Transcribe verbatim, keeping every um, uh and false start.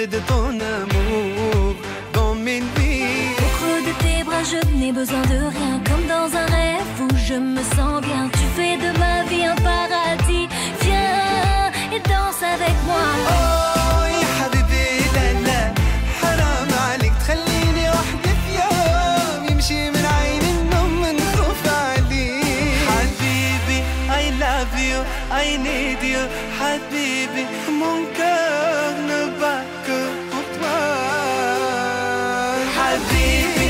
de ton amour dans mes nuits. Au creux de tes bras je n'ai besoin de rien, comme dans un rêve où je me sens bien. Tu fais de ma vie un paradis. Viens et danse avec moi. Oh يا حبيبي لا لا حرام عليك تخليني وحدي في يوم يمشي من عيني النوم من خوف عليك. حبيبي I love you I need you حبيبي mon cœur ne bat que pour toi. حبيبي